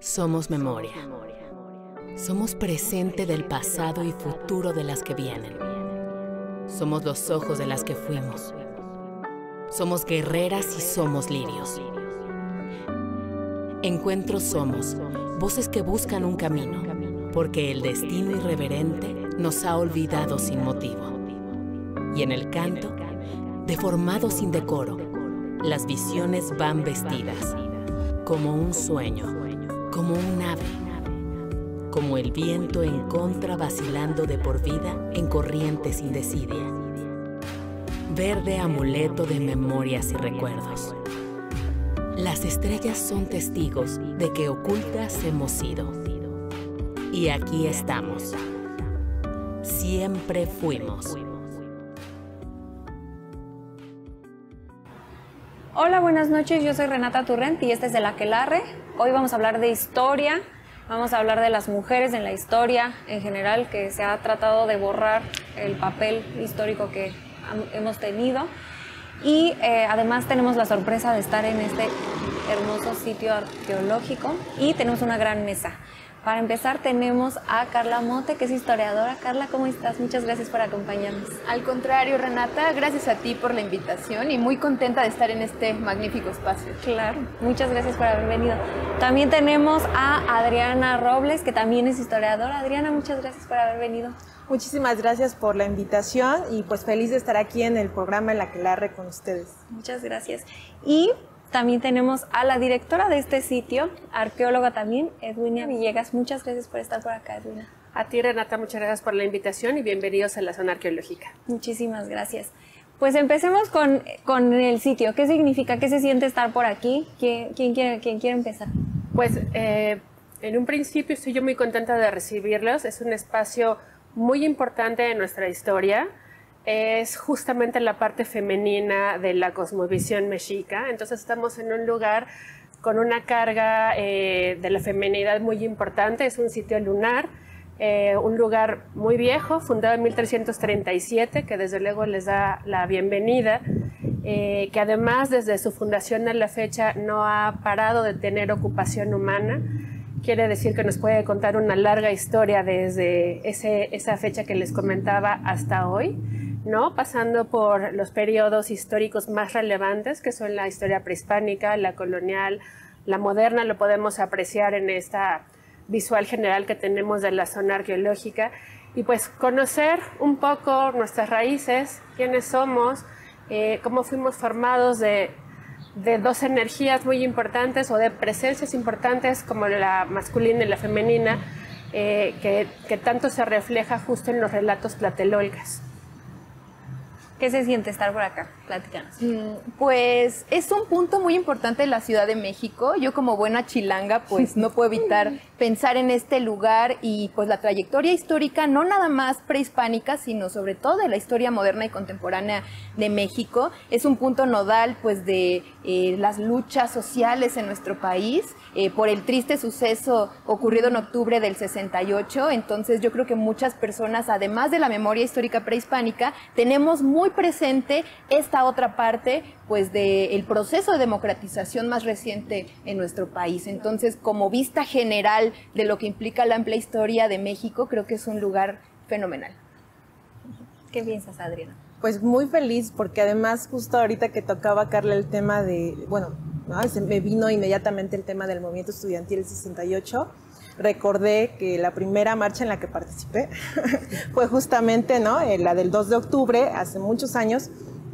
Somos memoria. Somos presente del pasado y futuro de las que vienen. Somos los ojos de las que fuimos. Somos guerreras y somos lirios. Encuentros somos, voces que buscan un camino, porque el destino irreverente nos ha olvidado sin motivo. Y en el canto, deformado sin decoro, las visiones van vestidas, como un sueño, como un ave, como el viento en contra vacilando de por vida en corriente sin desidia. Verde amuleto de memorias y recuerdos. Las estrellas son testigos de que ocultas hemos sido. Y aquí estamos. Siempre fuimos. Hola, buenas noches, yo soy Renata Turrent y este es El Aquelarre. Hoy vamos a hablar de historia, vamos a hablar de las mujeres en la historia en general, que se ha tratado de borrar el papel histórico que hemos tenido. Y además tenemos la sorpresa de estar en este hermoso sitio arqueológico y tenemos una gran mesa. Para empezar tenemos a Carla Mote, que es historiadora. Carla, ¿cómo estás? Muchas gracias por acompañarnos. Al contrario, Renata, gracias a ti por la invitación y muy contenta de estar en este magnífico espacio. Claro, muchas gracias por haber venido. También tenemos a Adriana Robles, que también es historiadora. Adriana, muchas gracias por haber venido. Muchísimas gracias por la invitación y pues feliz de estar aquí en el programa El Aquelarre con ustedes. Muchas gracias. Y también tenemos a la directora de este sitio, arqueóloga también, Edwina Villegas. Muchas gracias por estar por acá, Edwina. A ti, Renata, muchas gracias por la invitación y bienvenidos a la zona arqueológica. Muchísimas gracias. Pues empecemos con el sitio. ¿Qué significa? ¿Qué se siente estar por aquí? ¿Quién quiere empezar? Pues en un principio estoy yo muy contenta de recibirlos. Es un espacio muy importante en nuestra historia. Es justamente la parte femenina de la cosmovisión mexica. Entonces estamos en un lugar con una carga de la feminidad muy importante. Es un sitio lunar, un lugar muy viejo, fundado en 1337, que desde luego les da la bienvenida, que además desde su fundación a la fecha no ha parado de tener ocupación humana. Quiere decir que nos puede contar una larga historia desde esa fecha que les comentaba hasta hoy, ¿no? Pasando por los periodos históricos más relevantes, que son la historia prehispánica, la colonial, la moderna. Lo podemos apreciar en esta visual general que tenemos de la zona arqueológica. Y pues conocer un poco nuestras raíces, quiénes somos, cómo fuimos formados de dos energías muy importantes o de presencias importantes como la masculina y la femenina, que tanto se refleja justo en los relatos tlatelolcas. ¿Qué se siente estar por acá? Platícanos. Pues es un punto muy importante en la Ciudad de México. Yo como buena chilanga pues no puedo evitar pensar en este lugar y pues la trayectoria histórica, no nada más prehispánica, sino sobre todo de la historia moderna y contemporánea de México. Es un punto nodal pues de las luchas sociales en nuestro país por el triste suceso ocurrido en octubre del 68. Entonces yo creo que muchas personas, además de la memoria histórica prehispánica, tenemos muy presente esta otra parte pues del proceso de democratización más reciente en nuestro país. Entonces, como vista general de lo que implica la amplia historia de México, creo que es un lugar fenomenal. ¿Qué piensas, Adriana? Pues muy feliz porque además justo ahorita que tocaba Carla el tema de, bueno, ¿no? Se me vino inmediatamente el tema del movimiento estudiantil del 68. Recordé que la primera marcha en la que participé fue justamente, ¿no? La del 2 de octubre, hace muchos años,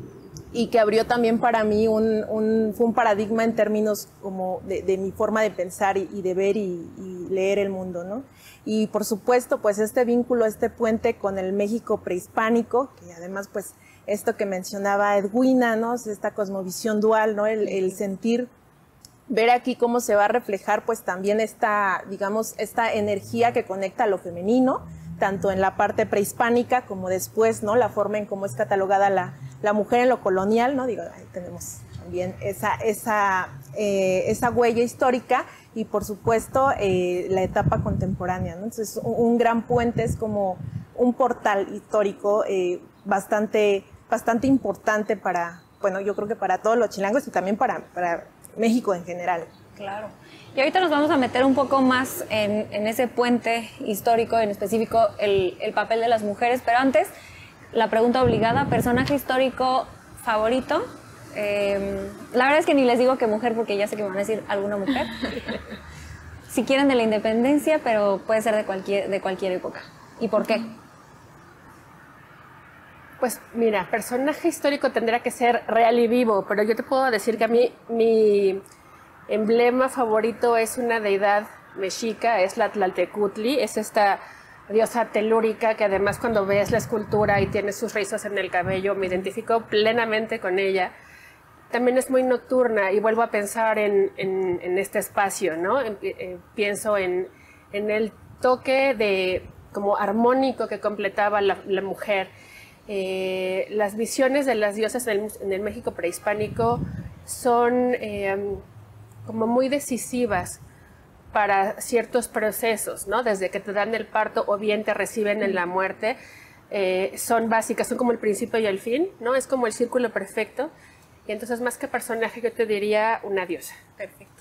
y que abrió también para mí fue un paradigma en términos como de mi forma de pensar y de ver y leer el mundo, ¿no? Y por supuesto, pues este vínculo, este puente con el México prehispánico, que además, pues esto que mencionaba Edwina, ¿no? Esta cosmovisión dual, ¿no? El sentir, ver aquí cómo se va a reflejar pues también esta, digamos, esta energía que conecta a lo femenino, tanto en la parte prehispánica como después, ¿no? La forma en cómo es catalogada la mujer en lo colonial, ¿no? Digo, ahí tenemos también esa huella histórica y por supuesto la etapa contemporánea, ¿no? Entonces un gran puente es como un portal histórico bastante importante para, bueno, yo creo que para todos los chilangos y también para México en general. Claro. Y ahorita nos vamos a meter un poco más en ese puente histórico, en específico el papel de las mujeres, pero antes, la pregunta obligada, personaje histórico favorito. La verdad es que ni les digo que mujer porque ya sé que me van a decir alguna mujer. Si quieren de la independencia, pero puede ser de cualquier época. ¿Y por qué? Pues mira, personaje histórico tendrá que ser real y vivo, pero yo te puedo decir que a mí mi emblema favorito es una deidad mexica, es la Tlaltecutli, es esta diosa telúrica que además cuando ves la escultura y tiene sus rizos en el cabello, me identifico plenamente con ella. También es muy nocturna y vuelvo a pensar en este espacio, ¿no? Pienso en el toque de como armónico que completaba la mujer. Las visiones de las diosas en el México prehispánico son como muy decisivas para ciertos procesos, ¿no? Desde que te dan el parto o bien te reciben en la muerte, son básicas, son como el principio y el fin, ¿no? Es como el círculo perfecto. Y entonces, más que personaje, yo te diría una diosa. Perfecto.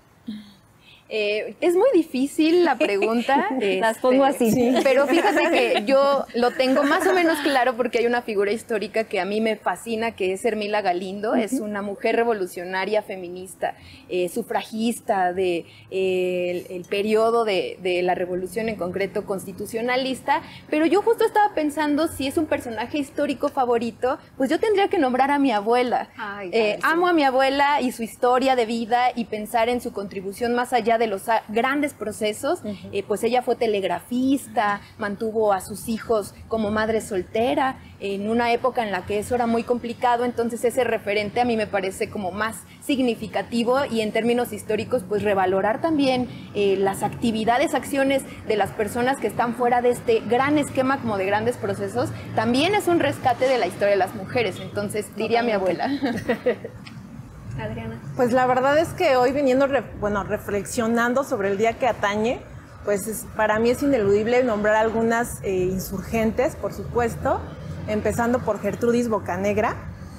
Es muy difícil la pregunta. Las pongo así. Sí. Pero fíjate que yo lo tengo más o menos claro porque hay una figura histórica que a mí me fascina, que es Hermila Galindo. Es una mujer revolucionaria feminista, sufragista el periodo de la revolución, en concreto constitucionalista. Pero yo justo estaba pensando, si es un personaje histórico favorito, pues yo tendría que nombrar a mi abuela. Ay, amo a mi abuela y su historia de vida y pensar en su contribución más allá de los grandes procesos. Pues ella fue telegrafista, mantuvo a sus hijos como madre soltera en una época en la que eso era muy complicado, entonces ese referente a mí me parece como más significativo y en términos históricos pues revalorar también las actividades, acciones de las personas que están fuera de este gran esquema como de grandes procesos, también es un rescate de la historia de las mujeres, entonces diría mi abuela. Adriana. Pues la verdad es que hoy viniendo, reflexionando sobre el día que atañe, pues para mí es ineludible nombrar algunas insurgentes, por supuesto, empezando por Gertrudis Bocanegra,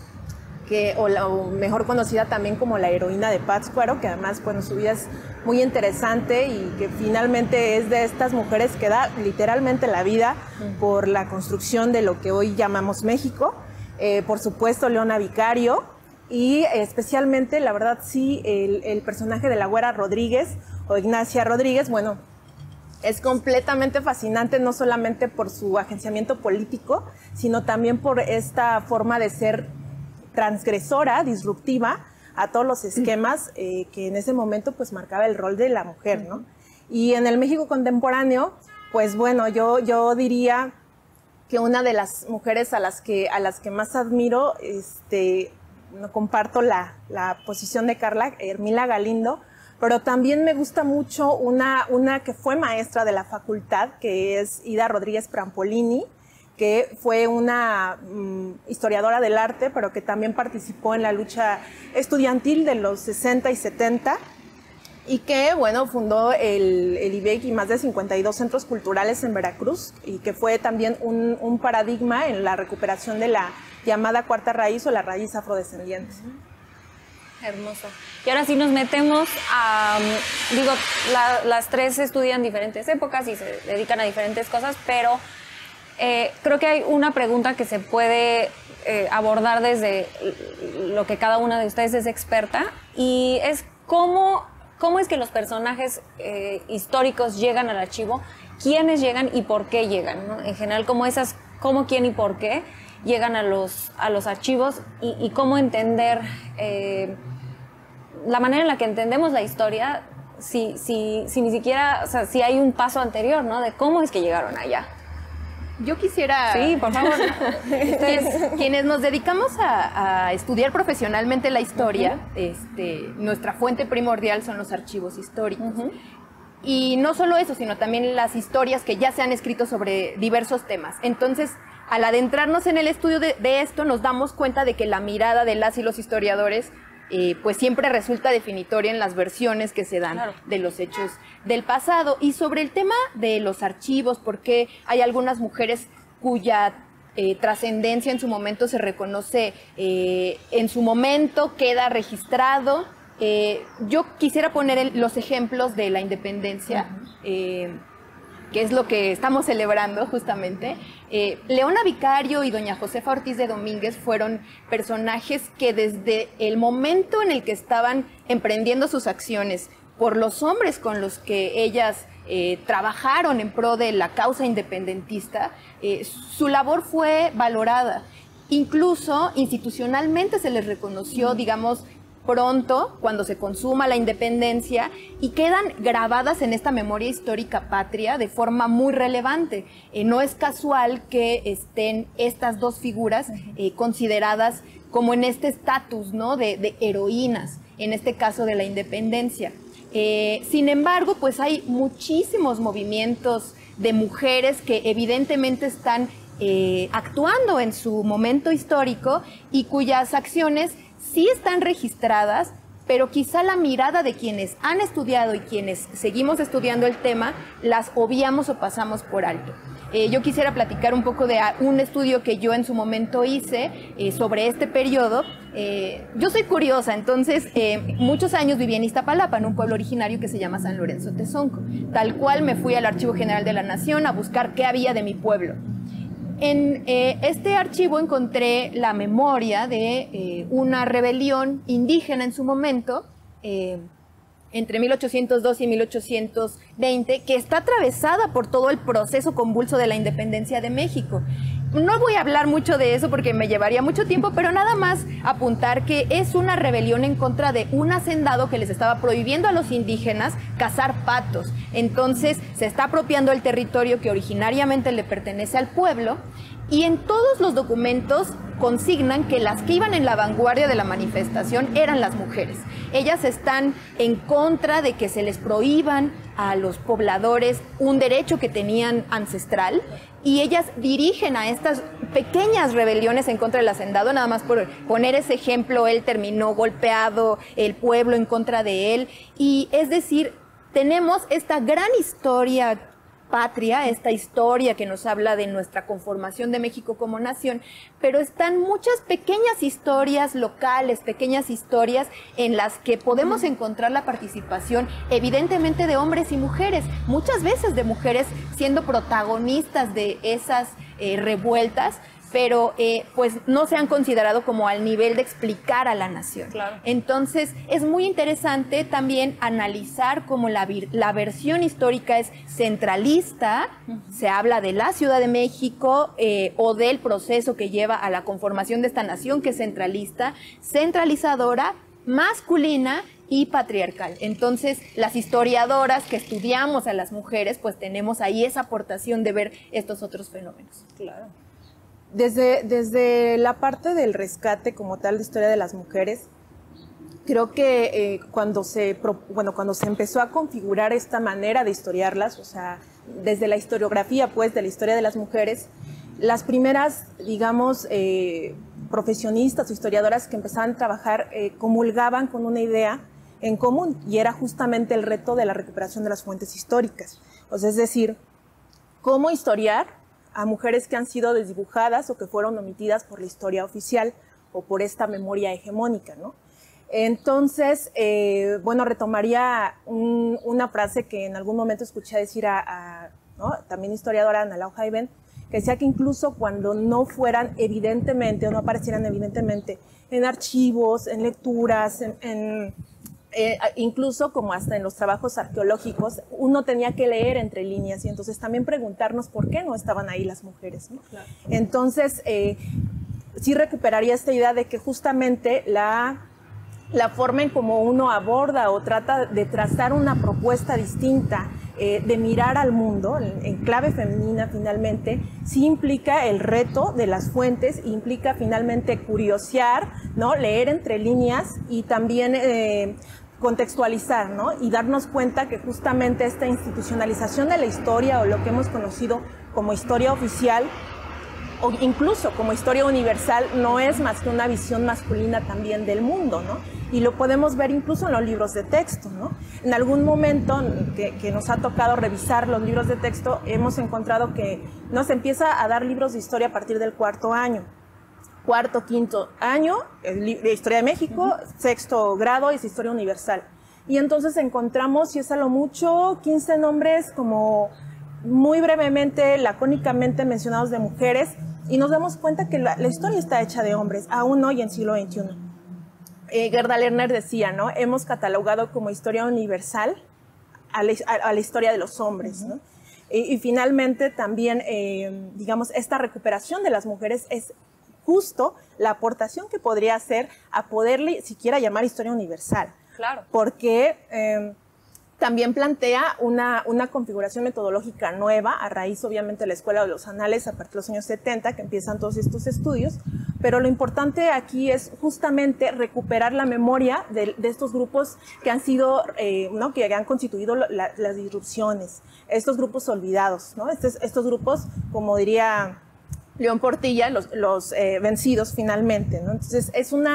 o mejor conocida también como la heroína de Pátzcuaro, que además, bueno, su vida es muy interesante y que finalmente es de estas mujeres que da literalmente la vida por la construcción de lo que hoy llamamos México. Por supuesto, Leona Vicario, y especialmente, la verdad, sí, el personaje de la Güera Rodríguez o Ignacia Rodríguez, bueno, es completamente fascinante, no solamente por su agenciamiento político, sino también por esta forma de ser transgresora, disruptiva a todos los esquemas que en ese momento pues marcaba el rol de la mujer, ¿no? Y en el México contemporáneo, pues bueno, yo diría que una de las mujeres a las que más admiro, no comparto la posición de Carla, Hermila Galindo, pero también me gusta mucho una que fue maestra de la facultad, que es Ida Rodríguez Prampolini, que fue una historiadora del arte, pero que también participó en la lucha estudiantil de los 60 y 70, y que, bueno, fundó el IBEC y más de 52 centros culturales en Veracruz, y que fue también un paradigma en la recuperación de la llamada cuarta raíz o la raíz afrodescendiente. Hermoso. Y ahora sí nos metemos a, las tres estudian diferentes épocas y se dedican a diferentes cosas, pero creo que hay una pregunta que se puede abordar desde lo que cada una de ustedes es experta, y es cómo es que los personajes históricos llegan al archivo, quiénes llegan y por qué llegan, ¿no? En general, cómo, quién y por qué llegan a los archivos y cómo entender la manera en la que entendemos la historia, si ni siquiera, o sea, si hay un paso anterior, ¿no? De cómo es que llegaron allá. Yo quisiera... Sí, por favor. Quienes nos dedicamos a estudiar profesionalmente la historia, nuestra fuente primordial son los archivos históricos. Y no solo eso, sino también las historias que ya se han escrito sobre diversos temas. Entonces, al adentrarnos en el estudio de esto, nos damos cuenta de que la mirada de las y los historiadores pues siempre resulta definitoria en las versiones que se dan de los hechos del pasado. Y sobre el tema de los archivos, porque hay algunas mujeres cuya trascendencia en su momento se reconoce, en su momento queda registrado, Yo quisiera poner los ejemplos de la independencia, que es lo que estamos celebrando justamente. Leona Vicario y doña Josefa Ortiz de Domínguez fueron personajes que desde el momento en el que estaban emprendiendo sus acciones por los hombres con los que ellas trabajaron en pro de la causa independentista, su labor fue valorada. Incluso institucionalmente se les reconoció, digamos, pronto, cuando se consuma la independencia, y quedan grabadas en esta memoria histórica patria de forma muy relevante. No es casual que estén estas dos figuras consideradas como en este estatus, ¿no?, de heroínas, en este caso de la independencia. Sin embargo, pues hay muchísimos movimientos de mujeres que evidentemente están actuando en su momento histórico y cuyas acciones sí están registradas, pero quizá la mirada de quienes han estudiado y quienes seguimos estudiando el tema las obviamos o pasamos por alto. Yo quisiera platicar un poco de un estudio que yo en su momento hice sobre este periodo. Yo soy curiosa, entonces muchos años viví en Iztapalapa, en un pueblo originario que se llama San Lorenzo Tezonco. Tal cual me fui al Archivo General de la Nación a buscar qué había de mi pueblo. En este archivo encontré la memoria de una rebelión indígena en su momento, entre 1802 y 1820, que está atravesada por todo el proceso convulso de la independencia de México. No voy a hablar mucho de eso porque me llevaría mucho tiempo, pero nada más apuntar que es una rebelión en contra de un hacendado que les estaba prohibiendo a los indígenas cazar patos. Entonces se está apropiando el territorio que originariamente le pertenece al pueblo, y en todos los documentos consignan que las que iban en la vanguardia de la manifestación eran las mujeres. Ellas están en contra de que se les prohíban a los pobladores un derecho que tenían ancestral, y ellas dirigen a estas pequeñas rebeliones en contra del hacendado. Nada más por poner ese ejemplo, él terminó golpeado, el pueblo en contra de él, y es decir, tenemos esta gran historia patria, esta historia que nos habla de nuestra conformación de México como nación, pero están muchas pequeñas historias locales, pequeñas historias en las que podemos encontrar la participación evidentemente de hombres y mujeres, muchas veces de mujeres siendo protagonistas de esas revueltas, pero pues no se han considerado como al nivel de explicar a la nación. Claro. Entonces es muy interesante también analizar cómo la versión histórica es centralista, se habla de la Ciudad de México o del proceso que lleva a la conformación de esta nación, que es centralista, centralizadora, masculina y patriarcal. Entonces, las historiadoras que estudiamos a las mujeres, pues tenemos ahí esa aportación de ver estos otros fenómenos. Claro. Desde la parte del rescate como tal de historia de las mujeres, creo que cuando se empezó a configurar esta manera de historiarlas, o sea, desde la historiografía, pues, de la historia de las mujeres, las primeras, digamos, profesionistas o historiadoras que empezaban a trabajar comulgaban con una idea en común, y era justamente el reto de la recuperación de las fuentes históricas. O sea, es decir, cómo historiar a mujeres que han sido desdibujadas o que fueron omitidas por la historia oficial o por esta memoria hegemónica, ¿no? Entonces, bueno, retomaría una frase que en algún momento escuché decir ¿no?, también historiadora Ana Lau Jaiben, que decía que incluso cuando no fueran evidentemente o no aparecieran evidentemente en archivos, en lecturas, incluso como hasta en los trabajos arqueológicos, uno tenía que leer entre líneas y entonces también preguntarnos por qué no estaban ahí las mujeres, ¿no? Claro. Entonces, sí recuperaría esta idea de que justamente la forma en cómo uno aborda o trata de trazar una propuesta distinta, de mirar al mundo en clave femenina finalmente, sí implica el reto de las fuentes, implica finalmente curiosear, ¿no?, leer entre líneas y también contextualizar, ¿no?, y darnos cuenta que justamente esta institucionalización de la historia, o lo que hemos conocido como historia oficial o incluso como historia universal, no es más que una visión masculina también del mundo, ¿no? Y lo podemos ver incluso en los libros de texto, ¿no? En algún momento que nos ha tocado revisar los libros de texto, hemos encontrado que nos empieza a dar libros de historia a partir del 4º año. cuarto, quinto año, de Historia de México, sexto grado es Historia Universal. Y entonces encontramos, si es a lo mucho, 15 nombres como muy brevemente, lacónicamente mencionados de mujeres, y nos damos cuenta que la historia está hecha de hombres, aún hoy en siglo XXI. Gerda Lerner decía, ¿no? Hemos catalogado como historia universal a la historia de los hombres, ¿no? Y finalmente también, digamos, esta recuperación de las mujeres es justo la aportación que podría hacer a poderle siquiera llamar historia universal. Claro. Porque también plantea una configuración metodológica nueva, a raíz obviamente de la Escuela de los Anales a partir de los años 70, que empiezan todos estos estudios, pero lo importante aquí es justamente recuperar la memoria de estos grupos que han sido, ¿no? Que han constituido las disrupciones, estos grupos olvidados, ¿no? Estos grupos, como diría León Portilla, los vencidos finalmente, ¿no? Entonces es un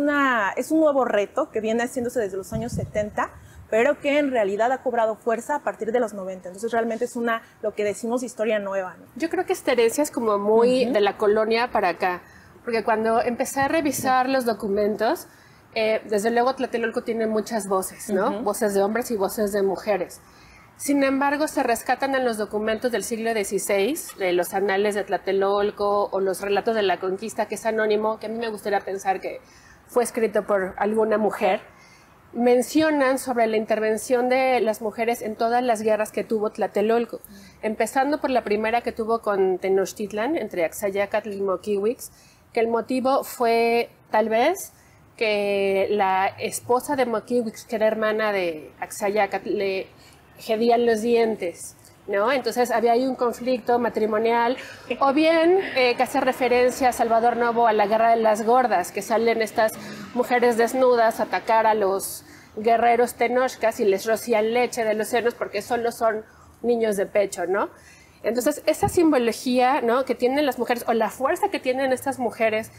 nuevo reto que viene haciéndose desde los años 70, pero que en realidad ha cobrado fuerza a partir de los 90. Entonces realmente es lo que decimos historia nueva, ¿no? Yo creo que esta herencia es como muy de la colonia para acá, porque cuando empecé a revisar los documentos, desde luego Tlatelolco tiene muchas voces, ¿no? Voces de hombres y voces de mujeres. Sin embargo, se rescatan en los documentos del siglo XVI, de los anales de Tlatelolco o los relatos de la conquista, que es anónimo, que a mí me gustaría pensar que fue escrito por alguna mujer. Mencionan sobre la intervención de las mujeres en todas las guerras que tuvo Tlatelolco, empezando por la primera que tuvo con Tenochtitlan, entre Axayácatl y Moquihuix, que el motivo fue tal vez que la esposa de Moquihuix, que era hermana de Axayácatl, le hedían los dientes, ¿no? Entonces había ahí un conflicto matrimonial, o bien que hace referencia a Salvador Novo a la Guerra de las Gordas, que salen estas mujeres desnudas a atacar a los guerreros tenochcas y les rocían leche de los senos porque solo son niños de pecho, ¿no? Entonces esa simbología, ¿no? Que tienen las mujeres, o la fuerza que tienen estas mujeres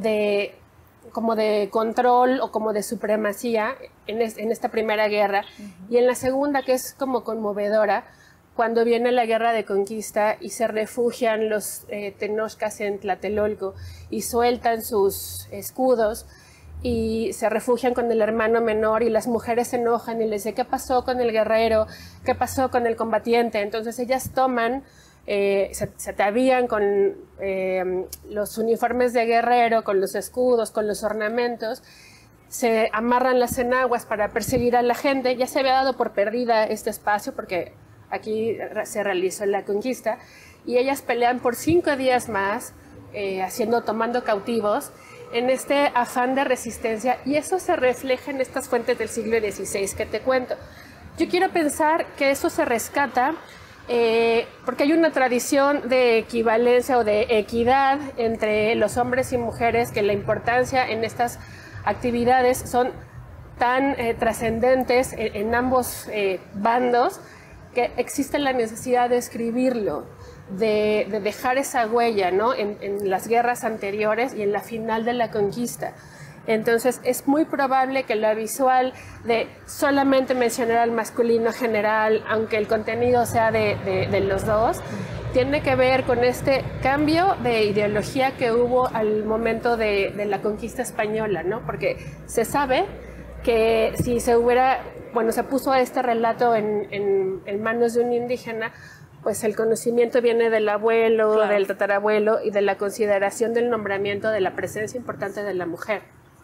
como de control o como de supremacía en esta primera guerra, y en la segunda, que es como conmovedora, cuando viene la guerra de conquista y se refugian los tenochcas en Tlatelolco y sueltan sus escudos y se refugian con el hermano menor, y las mujeres se enojan y les dicen, ¿qué pasó con el guerrero? ¿Qué pasó con el combatiente? Entonces ellas toman, se atavían con los uniformes de guerrero, con los escudos, con los ornamentos, se amarran las enaguas para perseguir a la gente. Ya se había dado por perdida este espacio porque aquí se realizó la conquista, y ellas pelean por 5 días más, tomando cautivos, en este afán de resistencia, y eso se refleja en estas fuentes del siglo XVI que te cuento. Yo quiero pensar que eso se rescata porque hay una tradición de equivalencia o de equidad entre los hombres y mujeres, que la importancia en estas actividades son tan trascendentes en ambos bandos, que existe la necesidad de escribirlo, de dejar esa huella, ¿no? en las guerras anteriores y en la final de la conquista. Entonces es muy probable que la visual de solamente mencionar al masculino general, aunque el contenido sea de los dos, tiene que ver con este cambio de ideología que hubo al momento de la conquista española, ¿no? Porque se sabe que si se puso este relato en manos de un indígena, pues el conocimiento viene del abuelo, claro, del tatarabuelo, y de la consideración del nombramiento, de la presencia importante de la mujer.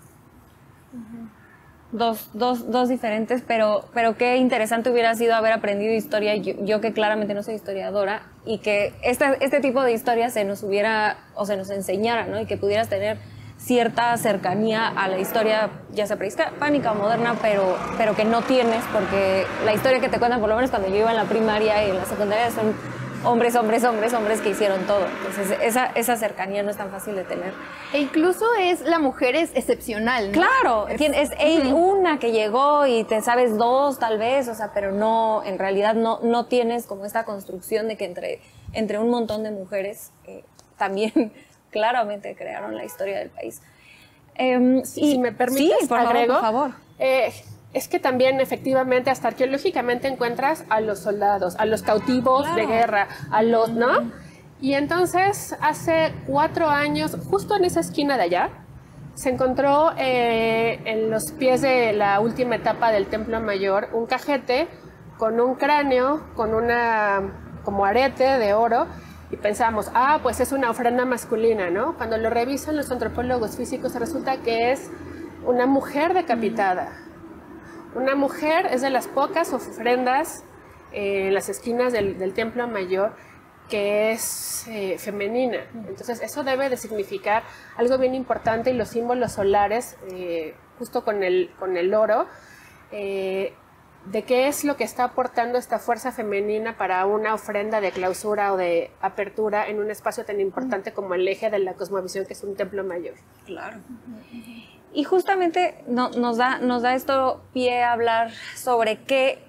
Dos diferentes, pero qué interesante hubiera sido haber aprendido historia, yo que claramente no soy historiadora, y que este tipo de historia se nos enseñara, ¿no? Y que pudieras tener cierta cercanía a la historia, ya sea prehispánica o moderna, pero que no tienes, porque la historia que te cuentan, por lo menos cuando yo iba en la primaria y en la secundaria, son hombres que hicieron todo. Entonces esa cercanía no es tan fácil de tener. E incluso la mujer es excepcional, ¿no? Claro, es una que llegó y te sabes 2 tal vez, pero no, en realidad no tienes como esta construcción de que entre un montón de mujeres también claramente crearon la historia del país. Si me permites, sí, por favor. Es que también efectivamente hasta arqueológicamente encuentras a los soldados, a los cautivos de guerra, a los, ¿no? Y entonces, hace 4 años, justo en esa esquina de allá, se encontró en los pies de la última etapa del Templo Mayor un cajete con un cráneo, con una como arete de oro, y pensamos, pues es una ofrenda masculina, ¿no? Cuando lo revisan los antropólogos físicos resulta que es una mujer decapitada. Una mujer es de las pocas ofrendas en las esquinas del Templo Mayor que es femenina. Entonces eso debe de significar algo bien importante, y los símbolos solares, justo con el oro, de qué es lo que está aportando esta fuerza femenina para una ofrenda de clausura o de apertura en un espacio tan importante como el eje de la cosmovisión, que es un templo mayor. Claro. Y justamente nos da esto pie a hablar sobre qué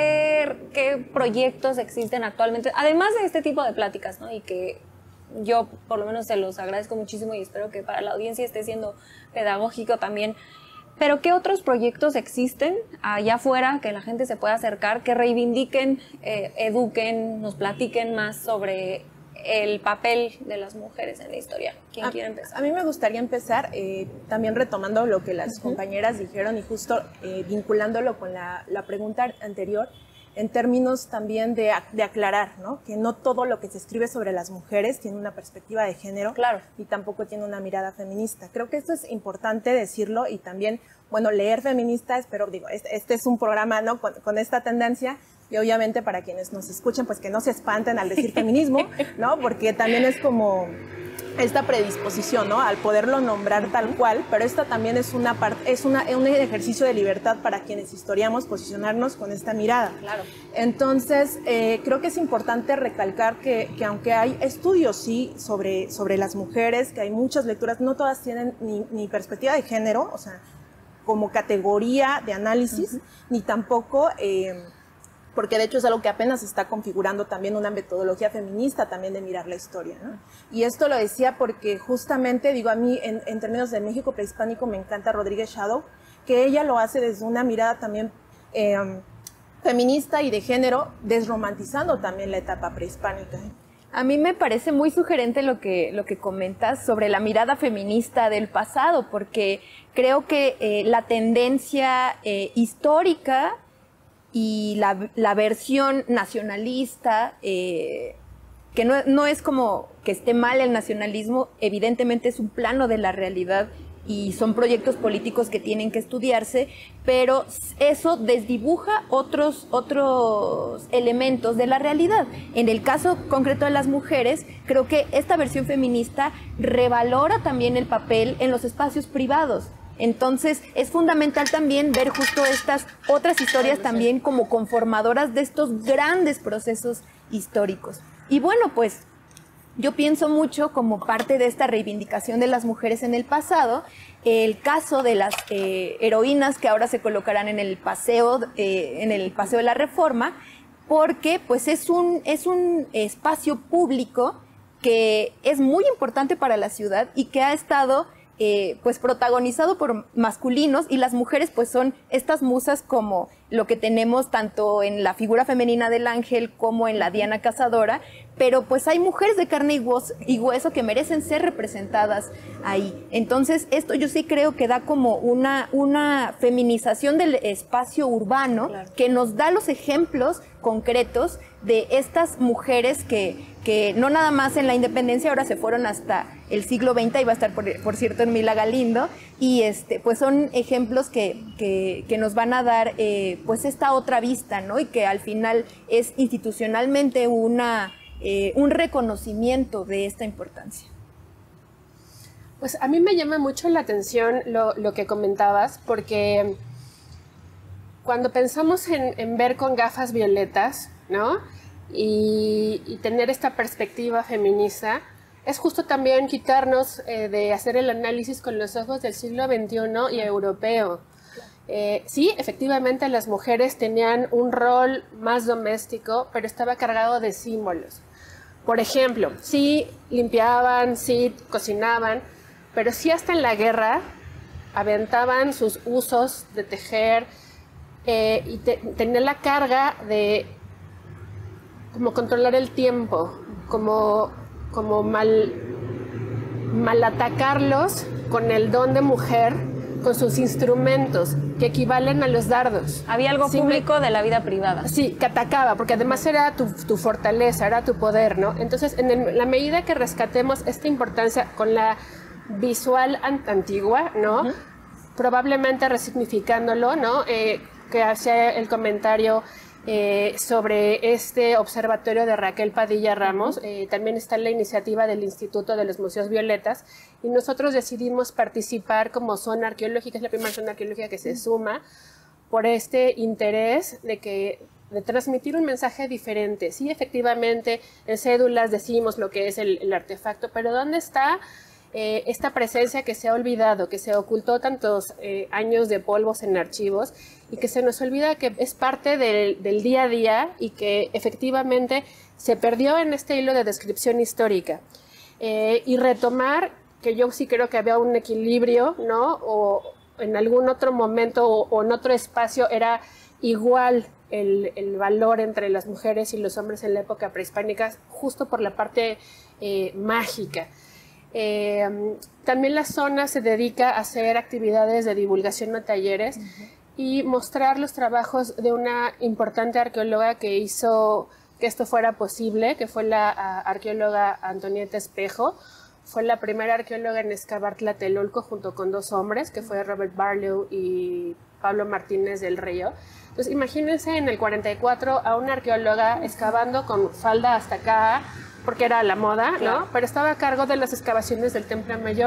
proyectos existen actualmente, además de este tipo de pláticas, ¿no? Y que yo por lo menos se los agradezco muchísimo y espero que para la audiencia esté siendo pedagógico también. Pero ¿qué otros proyectos existen allá afuera que la gente se pueda acercar, que reivindiquen, eduquen, nos platiquen más sobre el papel de las mujeres en la historia? ¿Quién quiere empezar? A mí me gustaría empezar también retomando lo que las compañeras dijeron y justo vinculándolo con la pregunta anterior, en términos también de aclarar, ¿no? Que no todo lo que se escribe sobre las mujeres tiene una perspectiva de género, claro, y tampoco tiene una mirada feminista. Creo que esto es importante decirlo, y también, bueno, leer feministas, pero digo, este es un programa, ¿no? Con esta tendencia, y obviamente para quienes nos escuchen, pues que no se espanten al decir feminismo, ¿no? Porque también es como esta predisposición, ¿no? Al poderlo nombrar tal cual, pero esta también es un ejercicio de libertad para quienes historiamos, posicionarnos con esta mirada. Claro. Entonces, creo que es importante recalcar que aunque hay estudios, sí, sobre las mujeres, que hay muchas lecturas, no todas tienen ni perspectiva de género, o sea, como categoría de análisis, ni tampoco... porque de hecho es algo que apenas se está configurando también una metodología feminista también de mirar la historia, ¿no? Y esto lo decía porque justamente, digo, a mí en términos de México prehispánico me encanta Rodríguez Shadow, que ella lo hace desde una mirada también feminista y de género, desromantizando también la etapa prehispánica. A mí me parece muy sugerente lo que comentas sobre la mirada feminista del pasado, porque creo que la tendencia histórica y la versión nacionalista, que no es como que esté mal el nacionalismo, evidentemente es un plano de la realidad y son proyectos políticos que tienen que estudiarse, pero eso desdibuja otros elementos de la realidad. En el caso concreto de las mujeres, creo que esta versión feminista revalora también el papel en los espacios privados. Entonces es fundamental también ver justo estas otras historias también como conformadoras de estos grandes procesos históricos. Y bueno, pues yo pienso mucho como parte de esta reivindicación de las mujeres en el pasado, el caso de las heroínas que ahora se colocarán en el paseo de la Reforma, porque pues es un espacio público que es muy importante para la ciudad y que ha estado pues protagonizado por masculinos, y las mujeres pues son estas musas como lo que tenemos tanto en la figura femenina del ángel como en la Diana Cazadora, pero pues hay mujeres de carne y hueso que merecen ser representadas ahí. Entonces esto yo sí creo que da como una feminización del espacio urbano, claro, que nos da los ejemplos concretos de estas mujeres que no nada más en la independencia, ahora se fueron hasta el siglo XX, y va a estar por cierto en Mila Galindo, y pues son ejemplos que nos van a dar pues esta otra vista, ¿no? Y que al final es institucionalmente un reconocimiento de esta importancia. Pues a mí me llama mucho la atención lo que comentabas, porque cuando pensamos en ver con gafas violetas, ¿no? Y tener esta perspectiva feminista, es justo también quitarnos de hacer el análisis con los ojos del siglo XXI y europeo. Sí, efectivamente las mujeres tenían un rol más doméstico, pero estaba cargado de símbolos. Por ejemplo, sí limpiaban, sí cocinaban, pero sí hasta en la guerra aventaban sus usos de tejer y tener la carga de como controlar el tiempo, como como mal atacarlos con el don de mujer, con sus instrumentos, que equivalen a los dardos. Había algo público de la vida privada. Sí, que atacaba, porque además era tu fortaleza, era tu poder, ¿no? Entonces, en la medida que rescatemos esta importancia con la visual antigua, ¿no? Probablemente resignificándolo, ¿no? Que hacía el comentario sobre este observatorio de Raquel Padilla Ramos. También está la iniciativa del Instituto de los Museos Violetas, y nosotros decidimos participar como zona arqueológica. Es la primera zona arqueológica que se suma por este interés de transmitir un mensaje diferente. Sí, efectivamente, en cédulas decimos lo que es el artefacto, pero ¿dónde está esta presencia que se ha olvidado, que se ocultó tantos años de polvos en archivos, y que se nos olvida que es parte del día a día y que efectivamente se perdió en este hilo de descripción histórica? Y retomar, que yo sí creo que había un equilibrio, ¿no? O en algún otro momento o en otro espacio era igual el valor entre las mujeres y los hombres en la época prehispánica, justo por la parte mágica. También la zona se dedica a hacer actividades de divulgación o talleres y mostrar los trabajos de una importante arqueóloga que hizo que esto fuera posible, que fue la arqueóloga Antonieta Espejo. Fue la primera arqueóloga en excavar Tlatelolco junto con 2 hombres, que fue Robert Barlow y Pablo Martínez del Río. Entonces imagínense en el 44 a una arqueóloga excavando con falda hasta acá, porque era la moda, claro, ¿no? Pero estaba a cargo de las excavaciones del Templo Mayor.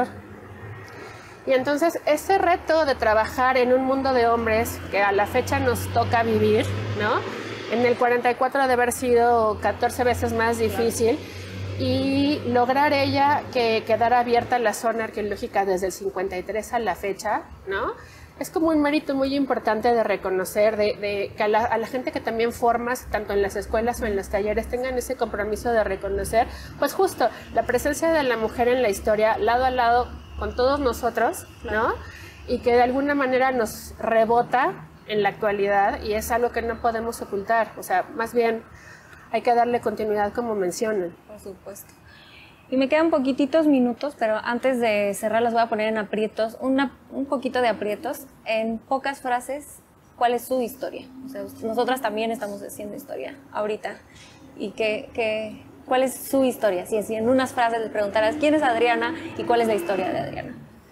Y entonces ese reto de trabajar en un mundo de hombres que a la fecha nos toca vivir, ¿no? En el 44 ha de haber sido 14 veces más difícil, y lograr ella que quedara abierta la zona arqueológica desde el 53 a la fecha, ¿no? Es como un mérito muy importante de reconocer, que a la gente que también formas, tanto en las escuelas o en los talleres, tengan ese compromiso de reconocer, pues justo, la presencia de la mujer en la historia, lado a lado con todos nosotros, ¿no? Y que de alguna manera nos rebota en la actualidad, y es algo que no podemos ocultar. O sea, más bien hay que darle continuidad, como mencionan. Por supuesto. Y me quedan poquititos minutos, pero antes de cerrar los voy a poner en aprietos, un poquito de aprietos. En pocas frases, ¿cuál es su historia? O sea, nosotras también estamos haciendo historia ahorita. ¿Y cuál es su historia? Si en unas frases les preguntaras, ¿quién es Adriana y cuál es la historia de Adriana?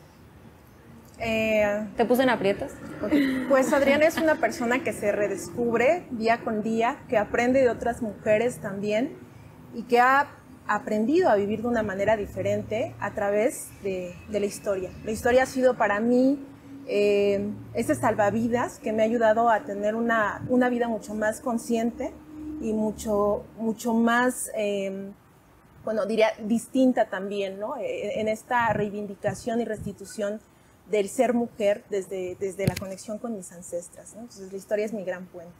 ¿Te puse en aprietos? Pues Adriana es una persona que se redescubre día con día, que aprende de otras mujeres también, y que ha aprendido a vivir de una manera diferente a través de la historia. La historia ha sido para mí ese salvavidas que me ha ayudado a tener una vida mucho más consciente y mucho más, diría, distinta también, ¿no? En esta reivindicación y restitución del ser mujer desde la conexión con mis ancestras, ¿no? Entonces la historia es mi gran puente.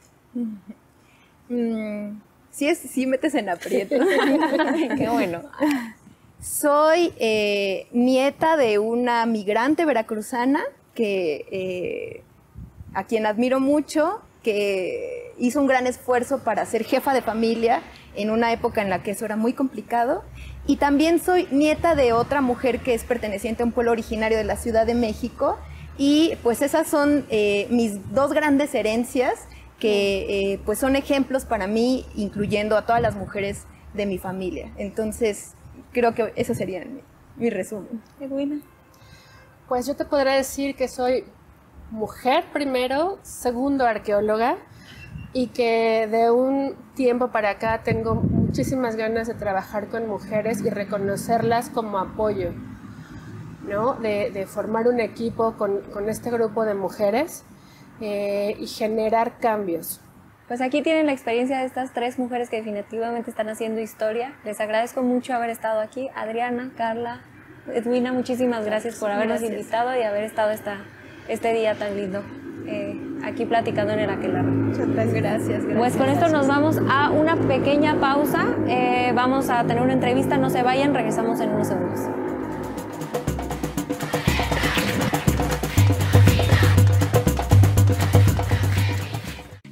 Sí metes en aprieto. Qué bueno. Soy nieta de una migrante veracruzana a quien admiro mucho, que hizo un gran esfuerzo para ser jefa de familia en una época en la que eso era muy complicado. Y también soy nieta de otra mujer que es perteneciente a un pueblo originario de la Ciudad de México. Y pues esas son mis 2 grandes herencias, que pues son ejemplos para mí, incluyendo a todas las mujeres de mi familia. Entonces, creo que eso sería mi resumen. Edwina. Pues yo te podría decir que soy mujer primero, segundo arqueóloga, y que de un tiempo para acá tengo muchísimas ganas de trabajar con mujeres y reconocerlas como apoyo, ¿no? De formar un equipo con este grupo de mujeres, y generar cambios. Pues aquí tienen la experiencia de estas 3 mujeres que definitivamente están haciendo historia. Les agradezco mucho haber estado aquí. Adriana, Carla, Edwina, muchísimas gracias por habernos invitado y haber estado este día tan lindo aquí platicando en el Aquelarre. Muchas gracias. Pues con esto nos vamos a una pequeña pausa. Vamos a tener una entrevista, no se vayan, regresamos en unos segundos.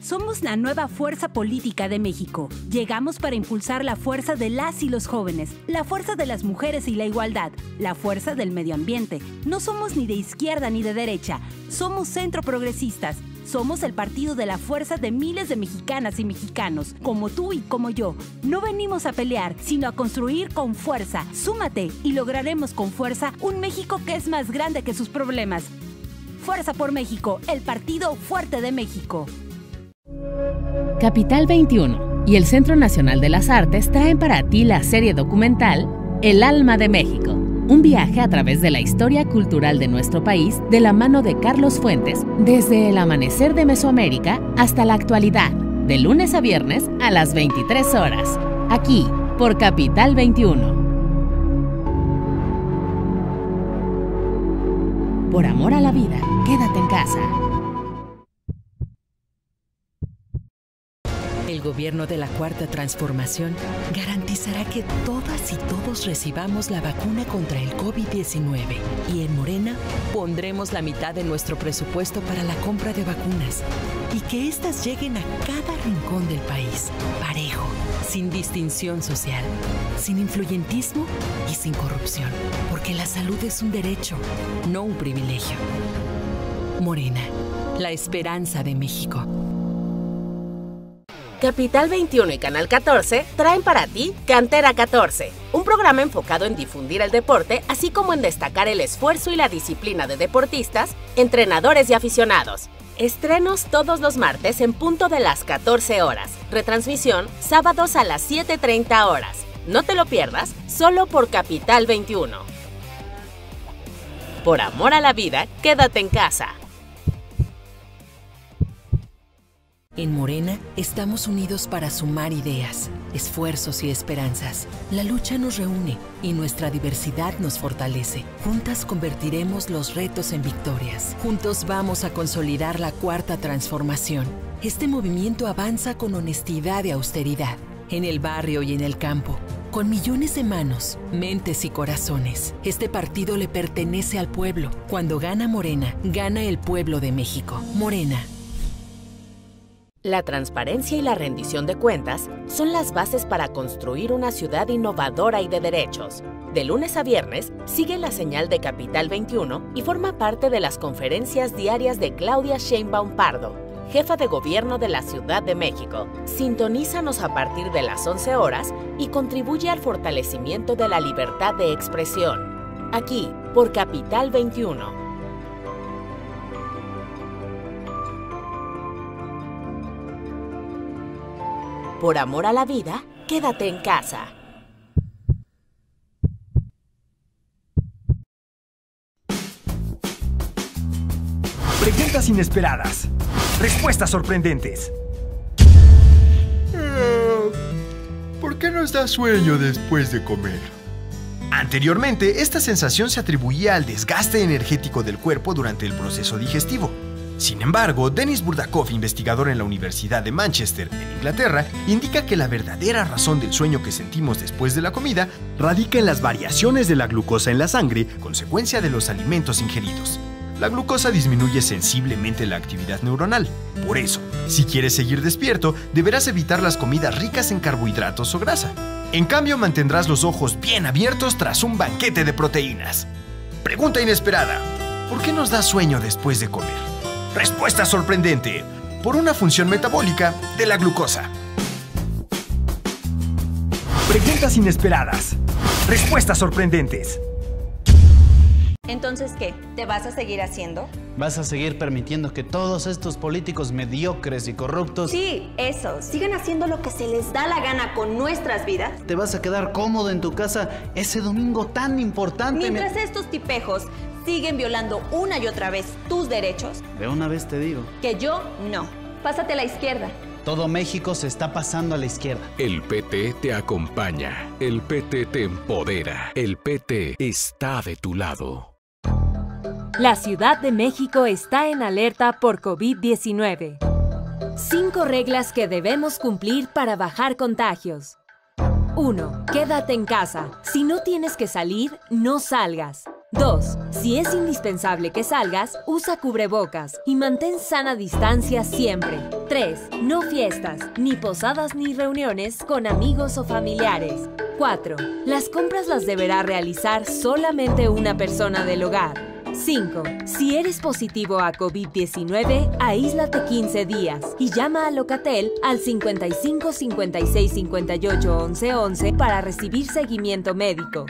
Somos la nueva fuerza política de México. Llegamos para impulsar la fuerza de las y los jóvenes, la fuerza de las mujeres y la igualdad, la fuerza del medio ambiente. No somos ni de izquierda ni de derecha, somos centro progresistas. Somos el partido de la fuerza de miles de mexicanas y mexicanos, como tú y como yo. No venimos a pelear, sino a construir con fuerza. Súmate y lograremos con fuerza un México que es más grande que sus problemas. Fuerza por México, el partido fuerte de México. Capital 21 y el Centro Nacional de las Artes traen para ti la serie documental El Alma de México. Un viaje a través de la historia cultural de nuestro país de la mano de Carlos Fuentes, desde el amanecer de Mesoamérica hasta la actualidad, de lunes a viernes a las 23 horas, aquí por Capital 21. Por amor a la vida, quédate en casa. El gobierno de la Cuarta Transformación garantizará que todas y todos recibamos la vacuna contra el COVID-19. Y en Morena pondremos la mitad de nuestro presupuesto para la compra de vacunas y que éstas lleguen a cada rincón del país, parejo, sin distinción social, sin influyentismo y sin corrupción, porque la salud es un derecho, no un privilegio. Morena, la esperanza de México. Capital 21 y Canal 14 traen para ti Cantera 14, un programa enfocado en difundir el deporte, así como en destacar el esfuerzo y la disciplina de deportistas, entrenadores y aficionados. Estrenos todos los martes en punto de las 14 horas. Retransmisión sábados a las 7:30 horas. No te lo pierdas, solo por Capital 21. Por amor a la vida, quédate en casa. En Morena estamos unidos para sumar ideas, esfuerzos y esperanzas. La lucha nos reúne y nuestra diversidad nos fortalece. Juntas convertiremos los retos en victorias. Juntos vamos a consolidar la Cuarta Transformación. Este movimiento avanza con honestidad y austeridad, en el barrio y en el campo, con millones de manos, mentes y corazones. Este partido le pertenece al pueblo. Cuando gana Morena, gana el pueblo de México. Morena. La transparencia y la rendición de cuentas son las bases para construir una ciudad innovadora y de derechos. De lunes a viernes, sigue la señal de Capital 21 y forma parte de las conferencias diarias de Claudia Sheinbaum Pardo, jefa de gobierno de la Ciudad de México. Sintonízanos a partir de las 11 horas y contribuye al fortalecimiento de la libertad de expresión. Aquí, por Capital 21. Por amor a la vida, quédate en casa. Preguntas inesperadas. Respuestas sorprendentes. ¿Por qué nos da sueño después de comer? Anteriormente, esta sensación se atribuía al desgaste energético del cuerpo durante el proceso digestivo. Sin embargo, Denis Burdakoff, investigador en la Universidad de Manchester, en Inglaterra, indica que la verdadera razón del sueño que sentimos después de la comida radica en las variaciones de la glucosa en la sangre, consecuencia de los alimentos ingeridos. La glucosa disminuye sensiblemente la actividad neuronal. Por eso, si quieres seguir despierto, deberás evitar las comidas ricas en carbohidratos o grasa. En cambio, mantendrás los ojos bien abiertos tras un banquete de proteínas. Pregunta inesperada: ¿por qué nos da sueño después de comer? Respuesta sorprendente: por una función metabólica de la glucosa. Preguntas inesperadas. Respuestas sorprendentes. Entonces, ¿qué? ¿Te vas a seguir haciendo? ¿Vas a seguir permitiendo que todos estos políticos mediocres y corruptos... Sí, eso. Sigan haciendo lo que se les da la gana con nuestras vidas? ¿Te vas a quedar cómodo en tu casa ese domingo tan importante? Mientras estos tipejos siguen violando una y otra vez tus derechos... De una vez te digo. Que yo no. Pásate a la izquierda. Todo México se está pasando a la izquierda. El PT te acompaña. El PT te empodera. El PT está de tu lado. La Ciudad de México está en alerta por COVID-19. 5 reglas que debemos cumplir para bajar contagios. 1. Quédate en casa. Si no tienes que salir, no salgas. 2. Si es indispensable que salgas, usa cubrebocas y mantén sana distancia siempre. 3. No fiestas, ni posadas ni reuniones con amigos o familiares. 4. Las compras las deberá realizar solamente una persona del hogar. 5. Si eres positivo a COVID-19, aíslate 15 días y llama a Locatel al 55 56 58 11 11 para recibir seguimiento médico.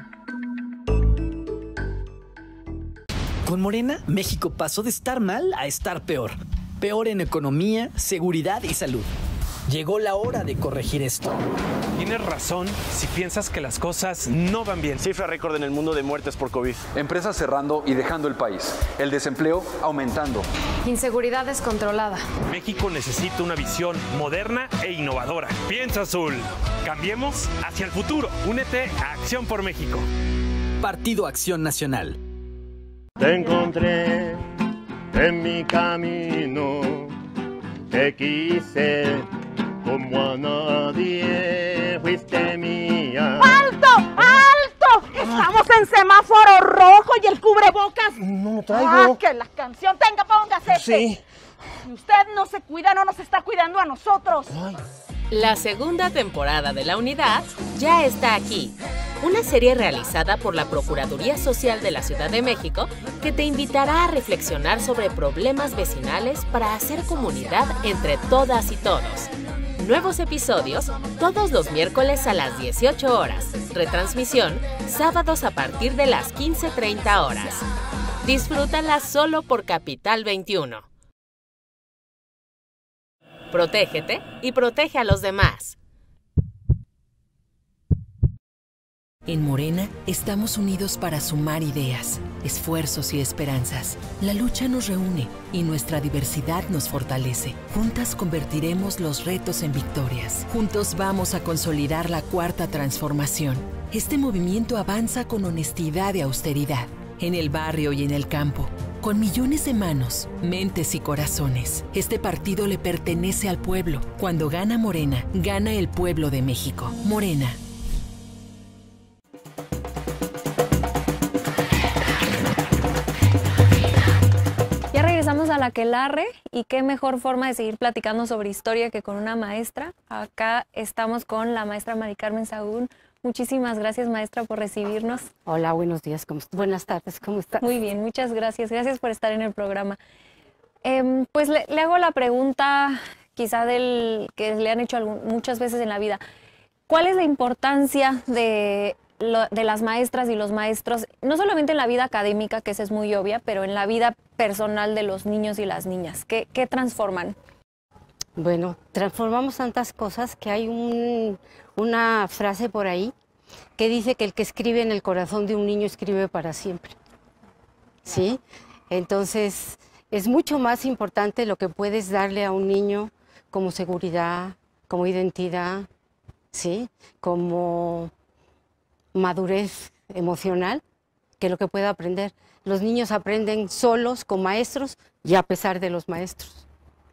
Con Morena, México pasó de estar mal a estar peor. Peor en economía, seguridad y salud. Llegó la hora de corregir esto. Tienes razón si piensas que las cosas no van bien. Cifra récord en el mundo de muertes por COVID. Empresas cerrando y dejando el país. El desempleo aumentando. Inseguridad descontrolada. México necesita una visión moderna e innovadora. Piensa azul. Cambiemos hacia el futuro. Únete a Acción por México. Partido Acción Nacional. Te encontré en mi camino, te quise como a nadie, fuiste mía. ¡Alto! ¡Alto! Estamos en semáforo rojo y el cubrebocas. No lo traigo. ¡Ah, que la canción tenga, póngase! Sí. Si usted no se cuida, no nos está cuidando a nosotros. Ay. La segunda temporada de La Unidad ya está aquí. Una serie realizada por la Procuraduría Social de la Ciudad de México que te invitará a reflexionar sobre problemas vecinales para hacer comunidad entre todas y todos. Nuevos episodios todos los miércoles a las 18 horas. Retransmisión sábados a partir de las 15:30 horas. Disfrútala solo por Capital 21. Protégete y protege a los demás. En Morena estamos unidos para sumar ideas, esfuerzos y esperanzas. La lucha nos reúne y nuestra diversidad nos fortalece. Juntas convertiremos los retos en victorias. Juntos vamos a consolidar la cuarta transformación. Este movimiento avanza con honestidad y austeridad, en el barrio y en el campo, con millones de manos, mentes y corazones. Este partido le pertenece al pueblo. Cuando gana Morena, gana el pueblo de México. Morena. Regresamos a la Aquelarre y qué mejor forma de seguir platicando sobre historia que con una maestra. Acá estamos con la maestra Mari Carmen Sahagún. Muchísimas gracias, maestra, por recibirnos. Hola, buenos días, buenas tardes, ¿cómo estás? Muy bien, muchas gracias. Gracias por estar en el programa. Pues le hago la pregunta quizá del que le han hecho muchas veces en la vida. ¿Cuál es la importancia de las maestras y los maestros, no solamente en la vida académica, que esa es muy obvia, pero en la vida personal de los niños y las niñas? ¿Qué transforman? Bueno, transformamos tantas cosas que hay una frase por ahí que dice que el que escribe en el corazón de un niño escribe para siempre. ¿Sí? Entonces, es mucho más importante lo que puedes darle a un niño como seguridad, como identidad, ¿sí? Como madurez emocional, que lo que pueda aprender. Los niños aprenden solos, con maestros y a pesar de los maestros.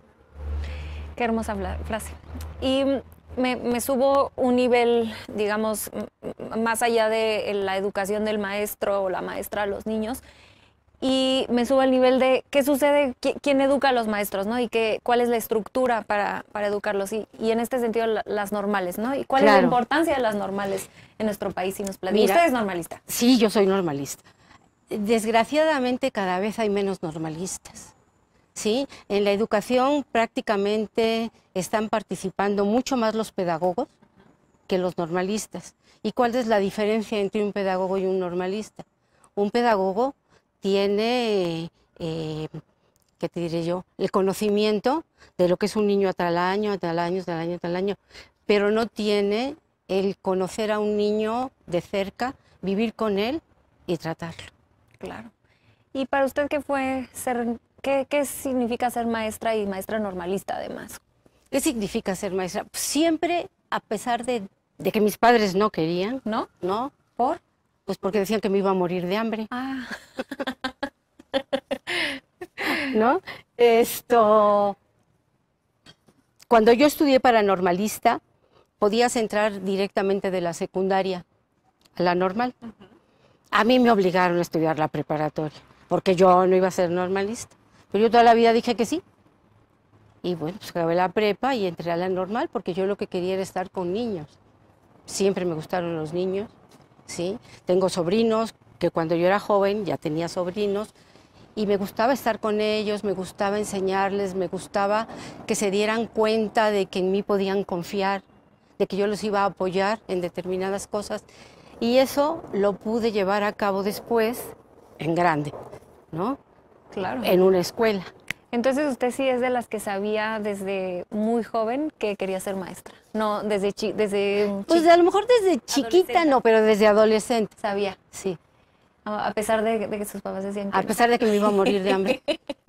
Qué hermosa frase. Y me subo un nivel, digamos, más allá de la educación del maestro o la maestra a los niños, y me subo al nivel de qué sucede, quién educa a los maestros, ¿no? Y cuál es la estructura para educarlos, y en este sentido las normales, ¿no? Y cuál es la importancia de las normales en nuestro país, si nos platica. ¿Usted es normalista? Sí, yo soy normalista. Desgraciadamente cada vez hay menos normalistas, ¿sí? En la educación prácticamente están participando mucho más los pedagogos que los normalistas. ¿Y cuál es la diferencia entre un pedagogo y un normalista? Un pedagogo tiene, ¿qué te diré yo?, el conocimiento de lo que es un niño a tal año, pero no tiene el conocer a un niño de cerca, vivir con él y tratarlo. Claro. ¿Y para usted qué significa ser maestra y maestra normalista además? ¿Qué significa ser maestra? Siempre, a pesar de que mis padres no querían. ¿No? ¿No? ¿Por? Pues porque decían que me iba a morir de hambre. Ah. ¿No? Cuando yo estudié para normalista, podías entrar directamente de la secundaria a la normal. A mí me obligaron a estudiar la preparatoria, porque yo no iba a ser normalista. Pero yo toda la vida dije que sí. Y bueno, pues acabé la prepa y entré a la normal, porque yo lo que quería era estar con niños. Siempre me gustaron los niños, ¿sí? Tengo sobrinos, que cuando yo era joven ya tenía sobrinos, y me gustaba estar con ellos, me gustaba enseñarles, me gustaba que se dieran cuenta de que en mí podían confiar, de que yo los iba a apoyar en determinadas cosas. Y eso lo pude llevar a cabo después, en grande, ¿no? Claro. En una escuela. Entonces usted sí es de las que sabía desde muy joven que quería ser maestra. No, Pues a lo mejor desde chiquita no, pero desde adolescente. Sabía. Sí. A pesar de que sus papás decían que A pesar de que me iba a morir de hambre.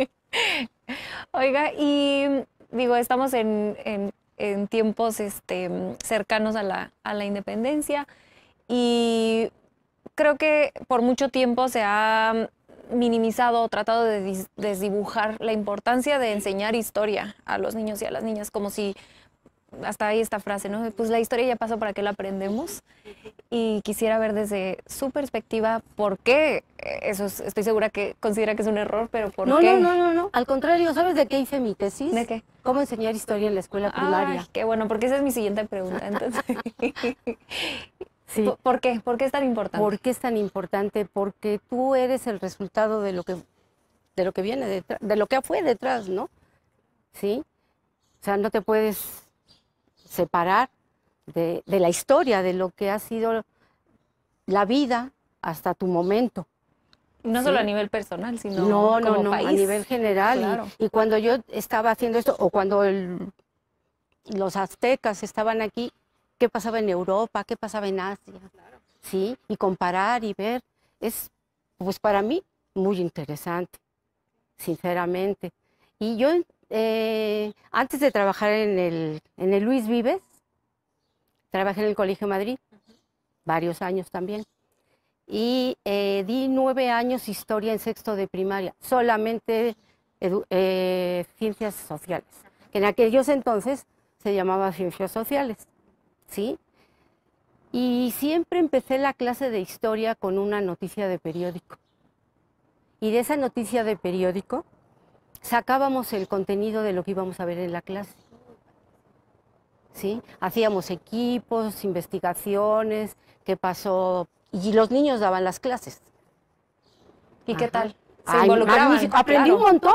Oiga, y digo, estamos en tiempos cercanos a la independencia, y creo que por mucho tiempo se ha minimizado o tratado de desdibujar la importancia de enseñar historia a los niños y a las niñas, como si, hasta ahí esta frase, ¿no? Pues la historia ya pasó, ¿para qué la aprendemos? Y quisiera ver desde su perspectiva por qué, estoy segura que considera que es un error, pero ¿por qué? No, al contrario, ¿sabes de qué hice mi tesis? ¿De qué? ¿Cómo enseñar historia en la escuela primaria? Ay, qué bueno, porque esa es mi siguiente pregunta, entonces. Sí. ¿Por qué? ¿Por qué es tan importante? ¿Por qué es tan importante? Porque tú eres el resultado de lo que viene detrás, de lo que fue detrás, ¿no? ¿Sí? O sea, no te puedes separar de la historia, de lo que ha sido la vida hasta tu momento. No ¿sí? solo a nivel personal, sino como país. A nivel general. Claro. Y cuando yo estaba haciendo esto, o cuando los aztecas estaban aquí, ¿qué pasaba en Europa? ¿Qué pasaba en Asia? Claro. ¿Sí? Y comparar y ver, es, pues para mí, muy interesante, sinceramente. Y yo, antes de trabajar en el Luis Vives, trabajé en el Colegio Madrid, varios años también. Y di 9 años historia en sexto de primaria, solamente ciencias sociales, que en aquellos entonces se llamaba ciencias sociales. ¿Sí? Y siempre empecé la clase de historia con una noticia de periódico. Y de esa noticia de periódico sacábamos el contenido de lo que íbamos a ver en la clase. ¿Sí? Hacíamos equipos, investigaciones, qué pasó, y los niños daban las clases. ¿Y qué tal? ¿Se involucraban? Aprendí un montón.